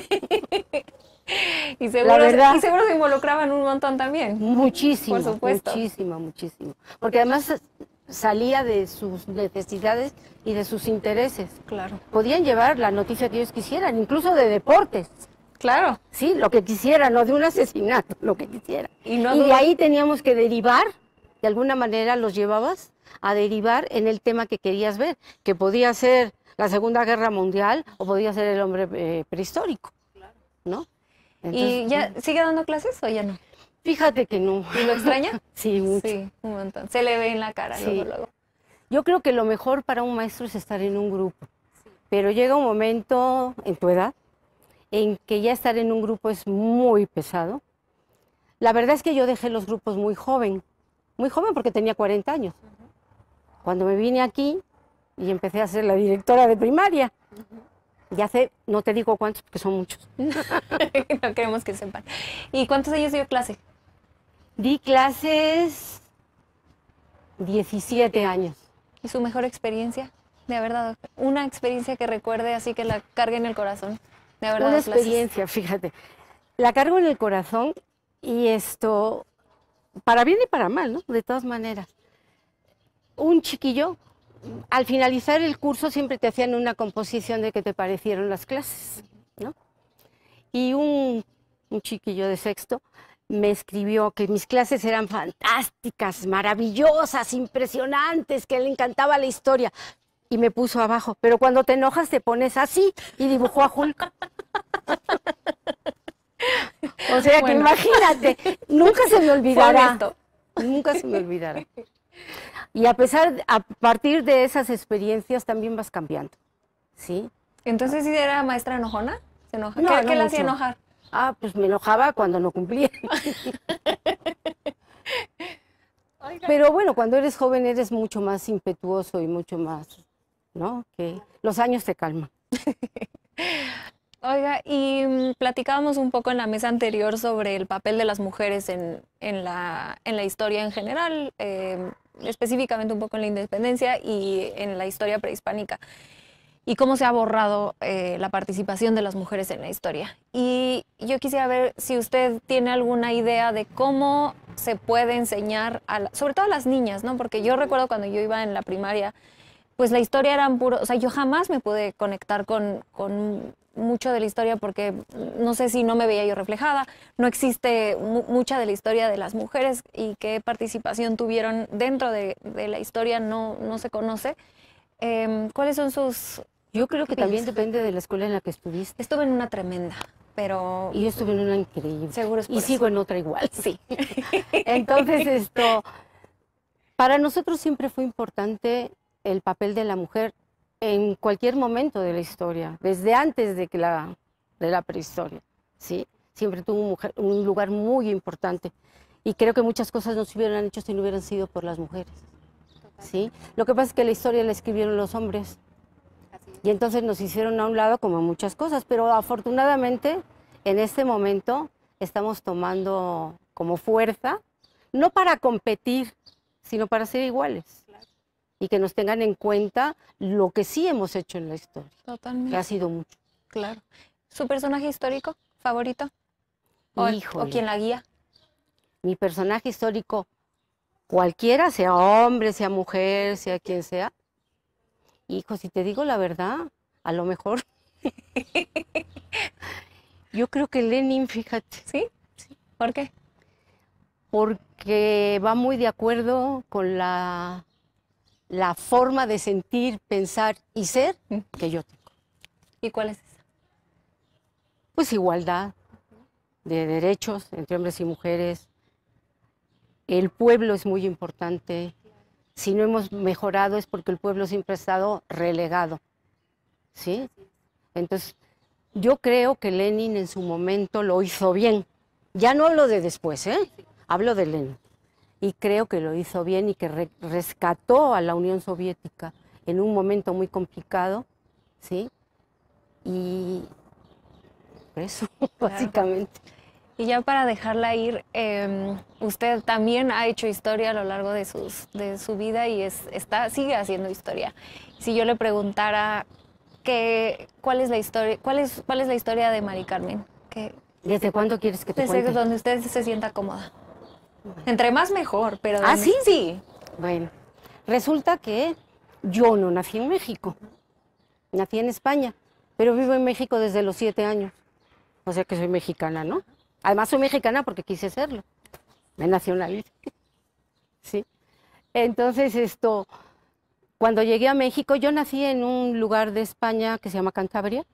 Y seguro se involucraban un montón también. Muchísimo, por supuesto. Muchísimo. Porque además salía de sus necesidades y de sus intereses. Claro. Podían llevar la noticia que ellos quisieran, incluso de deportes. Claro. Sí, lo que quisieran, no de un asesinato, lo que quisieran. Y de ahí teníamos que derivar, de alguna manera los llevabas a derivar en el tema que querías ver, que podía ser la Segunda Guerra Mundial o podía ser el hombre prehistórico, ¿no? Entonces, ¿y ya sigue dando clases o ya no? Fíjate que no. ¿Y lo extraña? Sí, mucho. Sí, un montón. Se le ve en la cara luego. Yo creo que lo mejor para un maestro es estar en un grupo, pero llega un momento en tu edad en que ya estar en un grupo es muy pesado. La verdad es que yo dejé los grupos muy joven porque tenía 40 años. Cuando me vine aquí y empecé a ser la directora de primaria, ya hace, no te digo cuántos, porque son muchos. No queremos que sepan. ¿Y cuántos años dio clase? Di clases 17 años. ¿Y su mejor experiencia de haber dado? Una experiencia que recuerde así que la cargue en el corazón. De haber dado Una clases. experiencia, fíjate. La cargo en el corazón y esto, para bien y para mal, ¿no? De todas maneras. Un chiquillo, al finalizar el curso siempre te hacían una composición de qué te parecieron las clases, ¿no? Y un chiquillo de sexto me escribió que mis clases eran fantásticas, maravillosas, impresionantes, que le encantaba la historia. Y me puso abajo, pero cuando te enojas te pones así, y dibujó a Hulk. O sea que imagínate, nunca se me olvidará. Nunca se me olvidará. Y a partir de esas experiencias también vas cambiando, ¿sí? Entonces, ¿sí era maestra enojona? ¿Se enoja? No, ¿Qué le hacía enojar? Ah, pues me enojaba cuando no cumplía. Pero bueno, cuando eres joven eres mucho más impetuoso y mucho más ¿no? Que los años te calman. Oiga, y platicábamos un poco en la mesa anterior sobre el papel de las mujeres en la historia en general, específicamente un poco en la independencia y en la historia prehispánica, y cómo se ha borrado la participación de las mujeres en la historia. Y yo quisiera ver si usted tiene alguna idea de cómo se puede enseñar, sobre todo a las niñas, ¿no? Porque yo recuerdo cuando yo iba en la primaria, pues la historia era puro, o sea, yo jamás me pude conectar con mucho de la historia porque no sé si no me veía yo reflejada, no existe mucha de la historia de las mujeres y qué participación tuvieron dentro de la historia no se conoce. ¿Cuáles son sus...? Yo creo que también depende de la escuela en la que estuviste. Estuve en una tremenda, pero... Y yo estuve en una increíble. Seguro es por y eso. sigo en otra igual. Sí. Entonces, para nosotros siempre fue importante el papel de la mujer en cualquier momento de la historia, desde antes de la prehistoria, ¿sí? Siempre tuvo un lugar muy importante. Y creo que muchas cosas no se hubieran hecho si no hubieran sido por las mujeres, ¿sí? Lo que pasa es que la historia la escribieron los hombres. Y entonces nos hicieron a un lado como muchas cosas, pero afortunadamente en este momento estamos tomando como fuerza, no para competir, sino para ser iguales. Y que nos tengan en cuenta lo que sí hemos hecho en la historia. Totalmente. Que ha sido mucho. Claro. ¿Su personaje histórico favorito? ¿O quién la guía? Mi personaje histórico, cualquiera, sea hombre, sea mujer, sea quien sea. Hijo, si te digo la verdad, a lo mejor... Yo creo que Lenin, fíjate. ¿Sí? ¿Por qué? Porque va muy de acuerdo con la forma de sentir, pensar y ser que yo tengo. ¿Y cuál es esa? Pues igualdad de derechos entre hombres y mujeres. El pueblo es muy importante. Si no hemos mejorado es porque el pueblo siempre ha estado relegado, ¿sí? Entonces, yo creo que Lenin en su momento lo hizo bien. Ya no lo de después, ¿eh? Hablo de Lenin. Y creo que lo hizo bien y que rescató a la Unión Soviética en un momento muy complicado, ¿sí? Y eso, básicamente. Y ya para dejarla ir, usted también ha hecho historia a lo largo de su vida y sigue haciendo historia. Si yo le preguntara cuál es la historia de Mari Carmen, ¿desde cuándo quieres que te cuente? Desde donde usted se sienta cómoda. Entre más mejor, pero... ¿Ah, sí? Sí. Bueno, resulta que yo no nací en México, nací en España, pero vivo en México desde los 7 años. O sea que soy mexicana, ¿no? Además soy mexicana porque quise serlo. Me nacionalicé. Sí. Entonces cuando llegué a México, yo nací en un lugar de España que se llama Cantabria.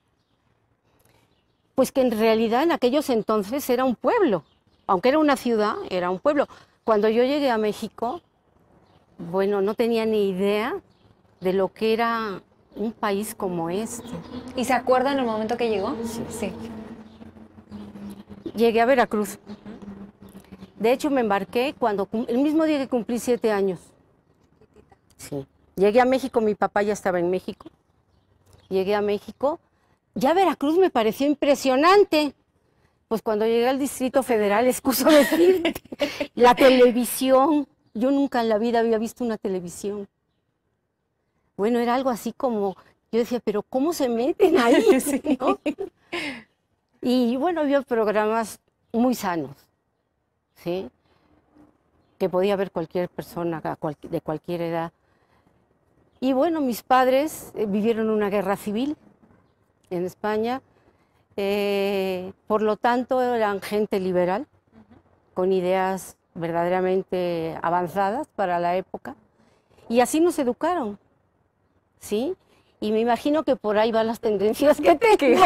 Pues que en realidad en aquellos entonces era un pueblo. Aunque era una ciudad, era un pueblo. Cuando yo llegué a México, bueno, no tenía ni idea de lo que era un país como este. ¿Y se acuerda en el momento que llegó? Sí. Llegué a Veracruz. De hecho, me embarqué el mismo día que cumplí 7 años. Sí. Llegué a México, mi papá ya estaba en México. Llegué a México. Ya Veracruz me pareció impresionante. Pues cuando llegué al Distrito Federal, excuso decirte, la televisión. Yo nunca en la vida había visto una televisión. Bueno, era algo así como, yo decía, pero ¿cómo se meten ahí? ¿No? Y bueno, había programas muy sanos, ¿sí? Que podía ver cualquier persona de cualquier edad. Y bueno, mis padres vivieron una guerra civil en España, por lo tanto eran gente liberal, con ideas verdaderamente avanzadas para la época, y así nos educaron, ¿sí? Y me imagino que por ahí van las tendencias que tengo.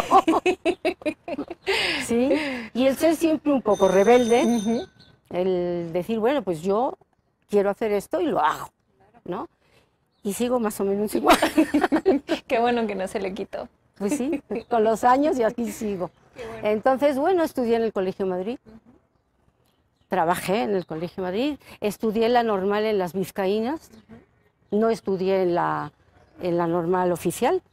¿Sí? Y el ser siempre un poco rebelde, el decir, bueno, pues yo quiero hacer esto y lo hago, ¿no? Y sigo más o menos igual. Qué bueno que no se le quitó. Pues sí, con los años y aquí sigo. Bueno. Entonces, bueno, estudié en el Colegio Madrid. Trabajé en el Colegio Madrid. Estudié la normal en las Vizcaínas. No estudié en en la normal oficial.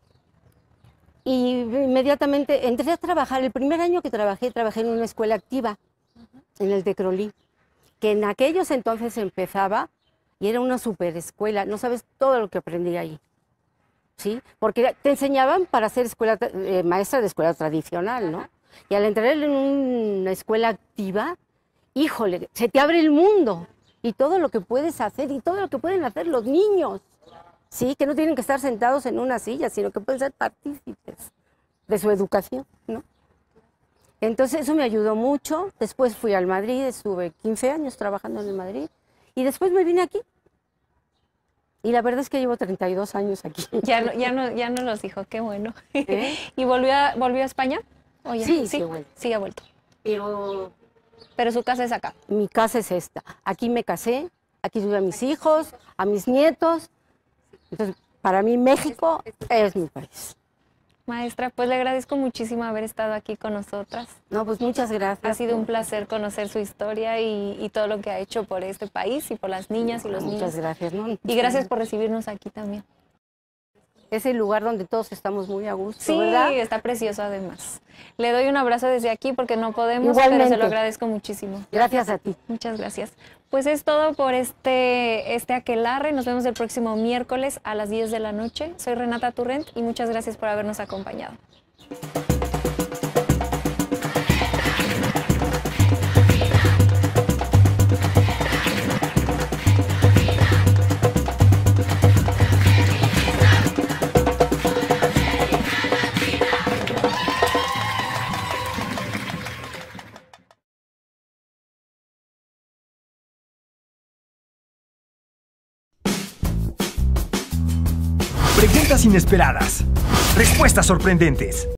Y inmediatamente entré a trabajar. El primer año que trabajé en una escuela activa, en el Tecrolí, que en aquellos entonces empezaba y era una super escuela. No sabes todo lo que aprendí ahí, ¿sí? Porque te enseñaban para ser maestra de escuela tradicional, ¿no? Y al entrar en una escuela activa, híjole, se te abre el mundo y todo lo que puedes hacer y todo lo que pueden hacer los niños. Sí, que no tienen que estar sentados en una silla, sino que pueden ser partícipes de su educación, ¿no? Entonces eso me ayudó mucho. Después fui al Madrid, estuve 15 años trabajando en el Madrid y después me vine aquí. Y la verdad es que llevo 32 años aquí. Ya no los dijo, qué bueno. ¿Y volvió a España? Oye, sí, sí, ha vuelto. Pero su casa es acá. Mi casa es esta. Aquí me casé, aquí tuve a mis hijos, a mis nietos. Entonces, para mí México es mi país. Maestra, pues le agradezco muchísimo haber estado aquí con nosotras. No, pues muchas gracias. Ha sido un placer conocer su historia y todo lo que ha hecho por este país y por las niñas y los niños. Muchas gracias. ¿No? Y gracias por recibirnos aquí también. Es el lugar donde todos estamos muy a gusto, sí, ¿verdad? Sí, está precioso además. Le doy un abrazo desde aquí porque no podemos, Igualmente. pero se lo agradezco muchísimo. Gracias a ti. Muchas gracias. Pues es todo por este aquelarre. Nos vemos el próximo miércoles a las 10 de la noche. Soy Renata Turrent y muchas gracias por habernos acompañado. Preguntas inesperadas. Respuestas sorprendentes.